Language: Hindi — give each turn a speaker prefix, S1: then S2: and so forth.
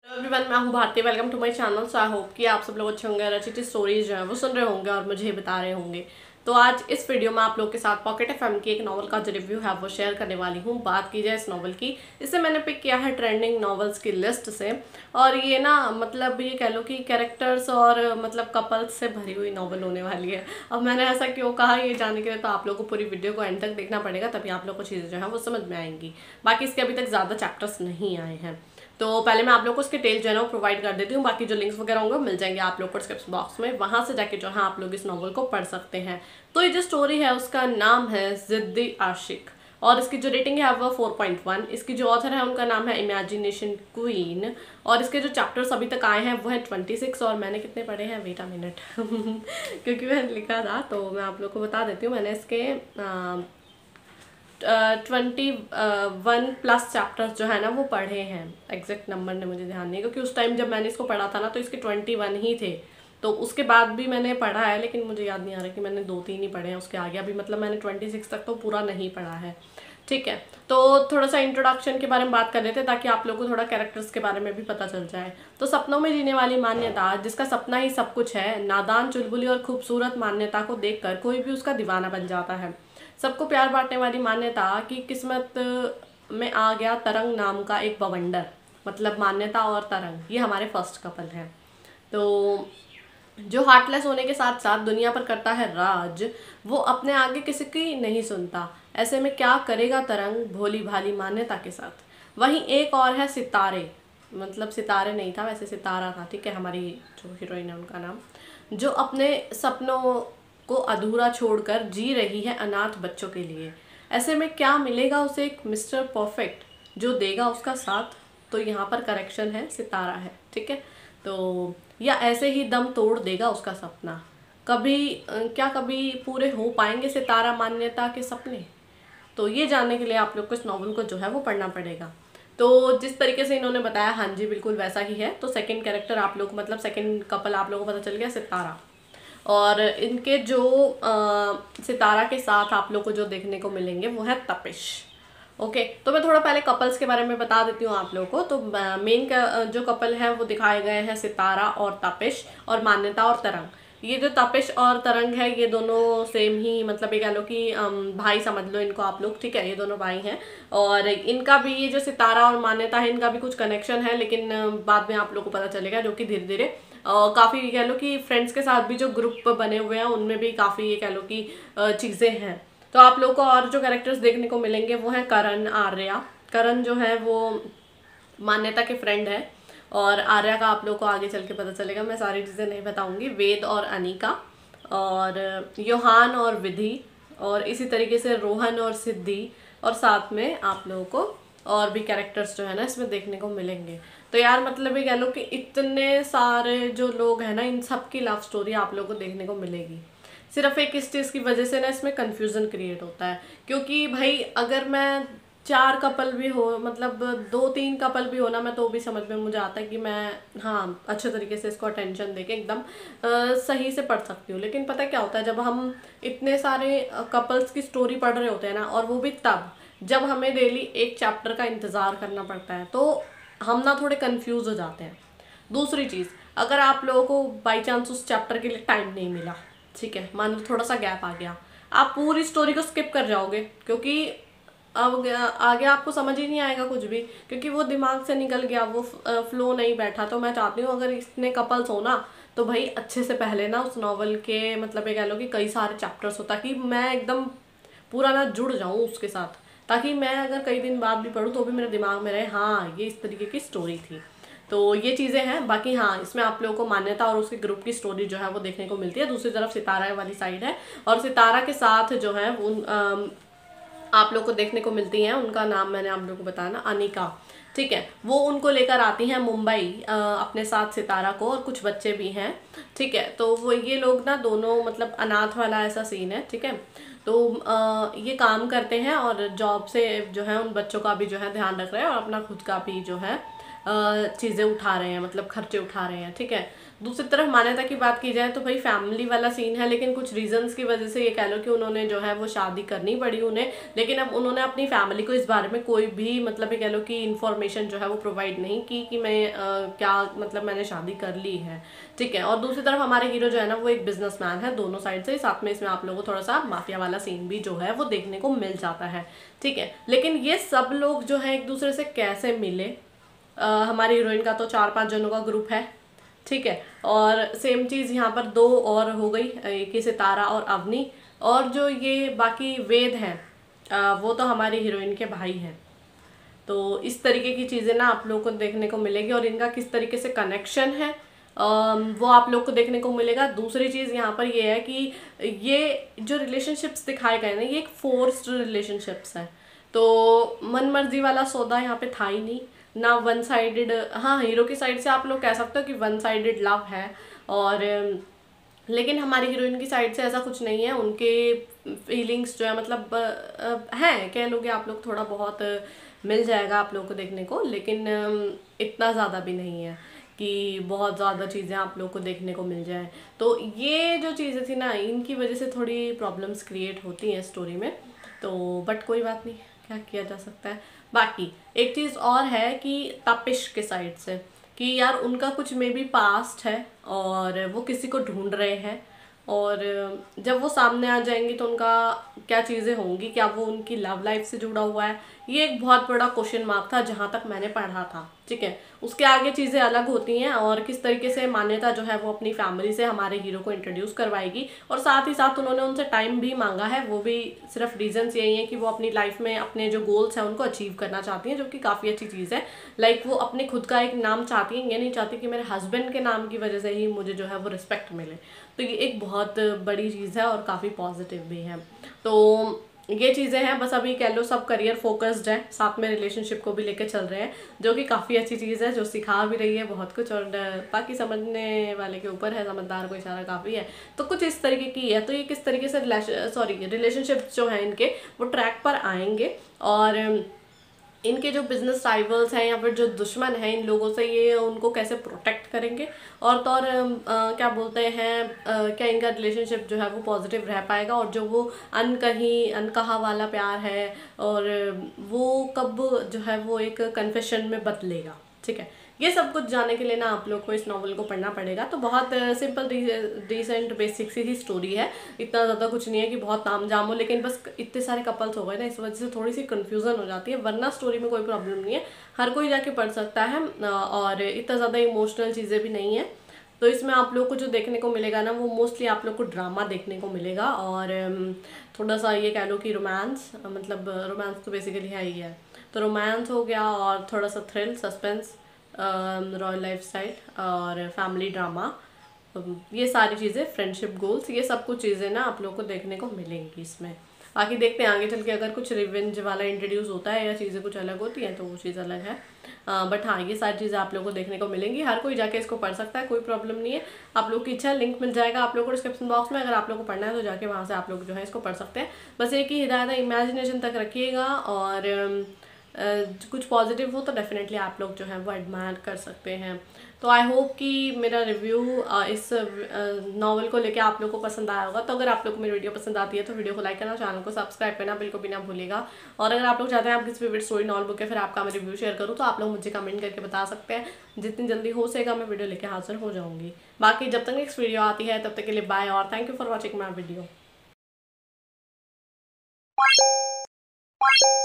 S1: एवरीवन, मैं हूँ Bharti. Welcome to my channel. So I hope कि आप सब लोग अच्छे होंगे और अच्छी अच्छी स्टोरीज जो है वो सुन रहे होंगे और मुझे बता रहे होंगे। तो आज इस वीडियो में आप लोग के साथ पॉकेट एफएम की एक नॉवल का जो रिव्यू है वो शेयर करने वाली हूँ। बात की जाए इस नॉवल की, इसे मैंने पिक किया है ट्रेंडिंग नॉवेल्स की लिस्ट से। और ये ना मतलब ये कह लो कि कैरेक्टर्स और मतलब कपल्स से भरी हुई नॉवल होने वाली है। अब मैंने ऐसा क्यों कहा ये जानने के लिए तो आप लोगों को पूरी वीडियो को एंड तक देखना पड़ेगा, तभी आप लोग को चीज़ें जो है वो समझ में आएंगी। बाकी इसके अभी तक ज़्यादा चैप्टर्स नहीं आए हैं, तो पहले मैं आप लोग को उसके टेल जो है ना वो प्रोवाइड कर देती हूँ। बाकी जो लिंक्स वगैरह होंगे मिल जाएंगे आप लोग को डिस्क्रिप्शन बॉक्स में, वहां से जाके जो है आप लोग इस नॉवल को पढ़ सकते हैं। तो ये जो स्टोरी है उसका नाम है जिद्दी आशिक और इसकी जो रेटिंग है वो 4.1। इसकी जो ऑथर है उनका नाम है इमेजिनेशन क्वीन और इसके जो चैप्टर्स अभी तक आए हैं वो है 26 और मैंने कितने पढ़े हैं, वेट अ मिनट क्योंकि मैंने लिखा था तो मैं आप लोग को बता देती हूँ। मैंने इसके 21 प्लस चैप्टर्स जो है ना वो पढ़े हैं। एग्जैक्ट नंबर ने मुझे ध्यान नहीं, क्योंकि उस टाइम जब मैंने इसको पढ़ा था ना तो इसके 21 ही थे। तो उसके बाद भी मैंने पढ़ा है, लेकिन मुझे याद नहीं आ रहा कि मैंने 2-3 ही पढ़े हैं। उसके आगे अभी मतलब मैंने 26 तक तो पूरा नहीं पढ़ा है। ठीक है, तो थोड़ा सा इंट्रोडक्शन के बारे में बात कर लेते हैं ताकि आप लोगों को थोड़ा कैरेक्टर्स के बारे में भी पता चल जाए। तो सपनों में जीने वाली मान्यता, जिसका सपना ही सब कुछ है, नादान, चुलबुली और खूबसूरत मान्यता को देखकर कोई भी उसका दीवाना बन जाता है। सबको प्यार बांटने वाली मान्यता की किस्मत में आ गया तरंग नाम का एक बवंडर। मतलब मान्यता और तरंग ये हमारे फर्स्ट कपल हैं। तो जो हार्टलेस होने के साथ साथ दुनिया पर करता है राज, वो अपने आगे किसी की नहीं सुनता। ऐसे में क्या करेगा तरंग भोली भाली मान्यता के साथ। वहीं एक और है सितारे, मतलब सितारे नहीं था वैसे सितारा था, ठीक है, हमारी जो हीरोइन है उनका नाम, जो अपने सपनों को अधूरा छोड़कर जी रही है अनाथ बच्चों के लिए। ऐसे में क्या मिलेगा उसे, एक मिस्टर परफेक्ट जो देगा उसका साथ। तो यहाँ पर करेक्शन है, सितारा है, ठीक है। तो या ऐसे ही दम तोड़ देगा उसका सपना। कभी क्या कभी पूरे हो पाएंगे सितारा मान्यता के सपने। तो ये जानने के लिए आप लोग को इस नॉवल को जो है वो पढ़ना पड़ेगा। तो जिस तरीके से इन्होंने बताया, हाँ जी बिल्कुल वैसा ही है। तो सेकंड कैरेक्टर आप लोग मतलब सेकंड कपल आप लोगों को पता चल गया, सितारा। और इनके जो सितारा के साथ आप लोग को जो देखने को मिलेंगे वो है तपिश। ओके, तो मैं थोड़ा पहले कपल्स के बारे में बता देती हूँ आप लोगों को। तो मेन जो कपल हैं वो दिखाए गए हैं सितारा और तपिश, और मान्यता और तरंग। ये जो तपिश और तरंग है ये दोनों सेम ही, मतलब ये कह लो कि भाई समझ लो इनको आप लोग, ठीक है, ये दोनों भाई हैं। और इनका भी ये जो सितारा और मान्यता है इनका भी कुछ कनेक्शन है, लेकिन बाद में आप लोग को पता चलेगा, जो कि धीरे धीरे काफ़ी कह लो कि फ्रेंड्स के साथ भी जो ग्रुप बने हुए हैं उनमें भी काफ़ी ये कह लो कि चीज़ें हैं। तो आप लोग को और जो कैरेक्टर्स देखने को मिलेंगे वो है करण, आर्या। करण जो है वो मान्यता के फ्रेंड है और आर्या का आप लोग को आगे चल के पता चलेगा, मैं सारी चीज़ें नहीं बताऊंगी। वेद और अनिका, और योहान और विधि, और इसी तरीके से रोहन और सिद्धि, और साथ में आप लोगों को और भी कैरेक्टर्स जो है ना इसमें देखने को मिलेंगे। तो यार मतलब ये कह लो कि इतने सारे जो लोग हैं ना इन सब की लव स्टोरी आप लोगों को देखने को मिलेगी। सिर्फ एक इस चीज़ की वजह से ना इसमें कन्फ्यूज़न क्रिएट होता है, क्योंकि भाई अगर मैं 4 कपल भी हो, मतलब 2-3 कपल भी हो ना, मैं तो भी समझ में मुझे आता है कि मैं हाँ अच्छे तरीके से इसको अटेंशन देके एकदम सही से पढ़ सकती हूँ। लेकिन पता क्या होता है, जब हम इतने सारे कपल्स की स्टोरी पढ़ रहे होते हैं ना, और वो भी तब जब हमें डेली एक चैप्टर का इंतज़ार करना पड़ता है, तो हम ना थोड़े कंफ्यूज हो जाते हैं। दूसरी चीज़, अगर आप लोगों को बाई चांस उस चैप्टर के लिए टाइम नहीं मिला, ठीक है, मान लो थोड़ा सा गैप आ गया, आप पूरी स्टोरी को स्किप कर जाओगे, क्योंकि अब आगे आपको समझ ही नहीं आएगा कुछ भी, क्योंकि वो दिमाग से निकल गया, वो फ्लो नहीं बैठा। तो मैं चाहती हूँ अगर इतने कपल्स हो ना तो भाई अच्छे से पहले ना उस नॉवल के मतलब ये कह लो कि कई सारे चैप्टर्स हो, ताकि मैं एकदम पूरा ना जुड़ जाऊँ उसके साथ, ताकि मैं अगर कई दिन बाद भी पढूं तो भी मेरे दिमाग में रहे हाँ ये इस तरीके की स्टोरी थी। तो ये चीज़ें हैं। बाकी हाँ, इसमें आप लोगों को मान्यता और उसके ग्रुप की स्टोरी जो है वो देखने को मिलती है। दूसरी तरफ सितारा वाली साइड है, और सितारा के साथ जो है वो आप लोग को देखने को मिलती हैं, उनका नाम मैंने आप लोगों को बताया ना, अनिका, ठीक है। वो उनको लेकर आती हैं मुंबई अपने साथ सितारा को, और कुछ बच्चे भी हैं, ठीक है। तो वो ये लोग ना दोनों मतलब अनाथ वाला ऐसा सीन है, ठीक है। तो ये काम करते हैं और जॉब से जो है उन बच्चों का भी जो है ध्यान रख रहे हैं और अपना खुद का भी जो है चीज़ें उठा रहे हैं, मतलब खर्चे उठा रहे हैं, ठीक है। दूसरी तरफ मान्यता की बात की जाए तो भाई फैमिली वाला सीन है, लेकिन कुछ रीजंस की वजह से ये कह लो कि उन्होंने जो है वो शादी करनी पड़ी उन्हें, लेकिन अब उन्होंने अपनी फैमिली को इस बारे में कोई भी मतलब ये कह लो कि इन्फॉर्मेशन जो है वो प्रोवाइड नहीं की कि मैं क्या मतलब मैंने शादी कर ली है, ठीक है। और दूसरी तरफ हमारे हीरो जो है ना वो एक बिजनेसमैन है, दोनों साइड से, साथ में इसमें आप लोगों को थोड़ा सा माफिया वाला सीन भी जो है वो देखने को मिल जाता है, ठीक है। लेकिन ये सब लोग जो है एक दूसरे से कैसे मिले, हमारी हीरोइन का तो 4-5 जनों का ग्रुप है, ठीक है। और सेम चीज़ यहाँ पर 2 और हो गई, एक ही सितारा और अवनी, और जो ये बाकी वेद हैं वो तो हमारी हीरोइन के भाई हैं। तो इस तरीके की चीज़ें ना आप लोगों को देखने को मिलेगी, और इनका किस तरीके से कनेक्शन है वो आप लोग को देखने को मिलेगा। दूसरी चीज़ यहाँ पर ये है कि ये जो रिलेशनशिप्स दिखाए गए ना ये एक फोर्स्ड रिलेशनशिप्स है, तो मन मर्जी वाला सौदा यहाँ पे था ही नहीं ना, वन साइडेड। हाँ, हीरो की साइड से आप लोग कह सकते हो कि वन साइडेड लव है, और लेकिन हमारी हीरोइन की साइड से ऐसा कुछ नहीं है। उनके फीलिंग्स जो है मतलब हैं, कह लोगे आप लोग, थोड़ा बहुत मिल जाएगा आप लोगों को देखने को, लेकिन इतना ज़्यादा भी नहीं है कि बहुत ज़्यादा चीज़ें आप लोग को देखने को मिल जाए। तो ये जो चीज़ें थी ना इनकी वजह से थोड़ी प्रॉब्लम्स क्रिएट होती हैं स्टोरी में, तो बट कोई बात नहीं, क्या किया जा सकता है। बाकी एक चीज़ और है कि तपिश के साइड से कि यार उनका कुछ मे बी पास्ट है और वो किसी को ढूंढ रहे हैं, और जब वो सामने आ जाएंगी तो उनका क्या चीज़ें होंगी, क्या वो उनकी लव लाइफ से जुड़ा हुआ है, ये एक बहुत बड़ा क्वेश्चन मार्क था जहाँ तक मैंने पढ़ा था, ठीक है। उसके आगे चीज़ें अलग होती हैं, और किस तरीके से मान्यता जो है वो अपनी फैमिली से हमारे हीरो को इंट्रोड्यूस करवाएगी, और साथ ही साथ उन्होंने उनसे टाइम भी मांगा है, वो भी सिर्फ रीजंस यही है कि वो अपनी लाइफ में अपने जो गोल्स हैं उनको अचीव करना चाहती हैं, जो कि काफ़ी अच्छी चीज़ है। लाइक वो अपने खुद का एक नाम चाहती हैं, ये नहीं चाहती कि मेरे हस्बैंड के नाम की वजह से ही मुझे जो है वो रिस्पेक्ट मिले, तो ये एक बहुत बड़ी चीज़ है और काफ़ी पॉजिटिव भी है। तो ये चीज़ें हैं, बस अभी कह लो सब करियर फोकस्ड है, साथ में रिलेशनशिप को भी लेके चल रहे हैं, जो कि काफ़ी अच्छी चीज़ है, जो सिखा भी रही है बहुत कुछ, और बाकी समझने वाले के ऊपर है, समझदार को इशारा काफ़ी है। तो कुछ इस तरीके की है। तो ये किस तरीके से रिलेशनशिप जो है इनके वो ट्रैक पर आएंगे, और इनके जो बिजनेस राइवल्स हैं या फिर जो दुश्मन हैं इन लोगों से ये उनको कैसे प्रोटेक्ट करेंगे, और तो और क्या बोलते हैं क्या इनका रिलेशनशिप जो है वो पॉजिटिव रह पाएगा, और जो वो अनकहा वाला प्यार है और वो कब जो है वो एक कन्फेशन में बदलेगा, ठीक है। ये सब कुछ जानने के लिए ना आप लोग को इस नॉवल को पढ़ना पड़ेगा। तो बहुत सिंपल डिसेंट बेसिक सी ही स्टोरी है, इतना ज़्यादा कुछ नहीं है कि बहुत तामझाम हो, लेकिन बस इतने सारे कपल्स हो गए ना इस वजह से थोड़ी सी कन्फ्यूज़न हो जाती है, वरना स्टोरी में कोई प्रॉब्लम नहीं है, हर कोई जाके पढ़ सकता है, और इतना ज़्यादा इमोशनल चीज़ें भी नहीं है। तो इसमें आप लोग को जो देखने को मिलेगा ना वो मोस्टली आप लोग को ड्रामा देखने को मिलेगा, और थोड़ा सा ये कह लो कि रोमांस, मतलब रोमांस तो बेसिकली है ही है, तो रोमांस हो गया, और थोड़ा सा थ्रिल, सस्पेंस, रॉयल लाइफस्टाइल और फैमिली ड्रामा, ये सारी चीज़ें, फ्रेंडशिप गोल्स, ये सब कुछ चीज़ें ना आप लोग को देखने को मिलेंगी इसमें। बाकी देखते हैं आगे चल के अगर कुछ रिवेंज वाला इंट्रोड्यूस होता है या चीज़ें कुछ अलग होती हैं तो वो चीज़ अलग है, बट हाँ ये सारी चीज़ें आप लोग को देखने को मिलेंगी। हर कोई जाके इसको पढ़ सकता है, कोई प्रॉब्लम नहीं है। आप लोग की इच्छा, लिंक मिल जाएगा आप लोग को डिस्क्रिप्शन बॉक्स में, अगर आप लोग को पढ़ना है तो जाके वहाँ से आप लोग जो है इसको पढ़ सकते हैं। बस एक ही हिदायत है, इमेजिनेशन तक रखिएगा, और कुछ पॉजिटिव हो तो डेफिनेटली आप लोग जो है वो एडमायर कर सकते हैं। तो आई होप कि मेरा रिव्यू इस नावल को लेके आप लोग को पसंद आया होगा। तो अगर आप लोग को मेरी वीडियो पसंद आती है तो वीडियो को लाइक करना, चैनल को सब्सक्राइब करना बिल्कुल भी ना भूलिएगा। और अगर आप लोग चाहते हैं आप किसी फेवरेट स्टोरी नॉवल बुक है फिर आपका मैं रिव्यू शेयर करूँ तो आप लोग मुझे कमेंट करके बता सकते हैं, जितनी जल्दी हो सकेगा मैं वीडियो लेके हाजिर हो जाऊँगी। बाकी जब तक नेक्स्ट वीडियो आती है तब तक के लिए बाय, और thank you for watching my video.